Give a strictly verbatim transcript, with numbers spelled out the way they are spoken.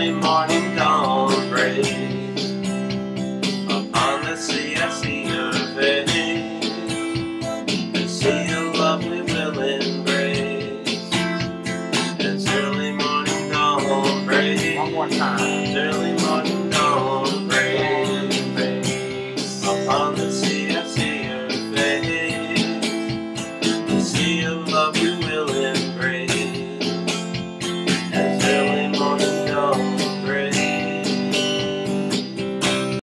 early morning dawn breaks. Upon the sea I see your face, and see a lovely will embrace. As early morning dawn breaks. One more time. As early